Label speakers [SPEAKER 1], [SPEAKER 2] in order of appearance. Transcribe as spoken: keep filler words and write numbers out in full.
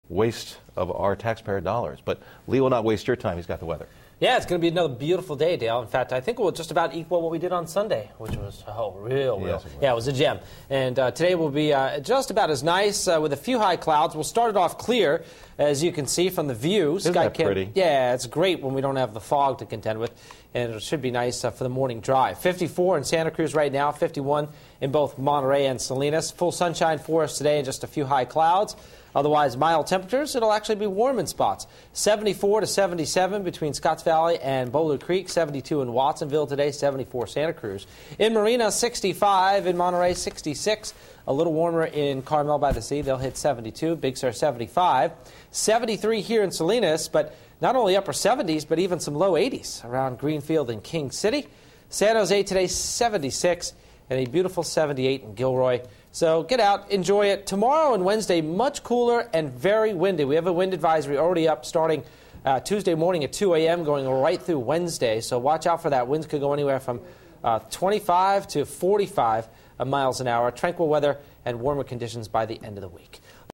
[SPEAKER 1] waste of our taxpayer dollars. But Lee will not waste your time. He's got the weather.
[SPEAKER 2] Yeah, it's going to be another beautiful day, Dale. In fact, I think it will just about equal what we did on Sunday, which was, oh, real, real.
[SPEAKER 1] Yes, it
[SPEAKER 2] yeah, it was a gem. And uh, today will be uh, just about as nice uh, with a few high clouds. We'll start it off clear, as you can see from the view.
[SPEAKER 1] Isn't
[SPEAKER 2] Sky
[SPEAKER 1] that
[SPEAKER 2] cam-
[SPEAKER 1] pretty?
[SPEAKER 2] Yeah, it's great when we don't have the fog to contend with. And it should be nice uh, for the morning drive. fifty-four in Santa Cruz right now, fifty-one in both Monterey and Salinas. Full sunshine for us today and just a few high clouds. Otherwise, mild temperatures. It'll actually be warm in spots. seventy-four to seventy-seven between Scotts Valley and Boulder Creek. seventy-two in Watsonville today. seventy-four Santa Cruz. In Marina, sixty-five. In Monterey, sixty-six. A little warmer in Carmel by the Sea. They'll hit seventy-two. Big Sur, seventy-five. seventy-three here in Salinas, but not only upper seventies, but even some low eighties around Greenfield and King City. San Jose today, seventy-six. And a beautiful seventy-eight in Gilroy. So get out, enjoy it. Tomorrow and Wednesday, much cooler and very windy. We have a wind advisory already up starting uh, Tuesday morning at two a m going right through Wednesday. So watch out for that. Winds could go anywhere from uh, twenty-five to forty-five miles an hour. Tranquil weather and warmer conditions by the end of the week.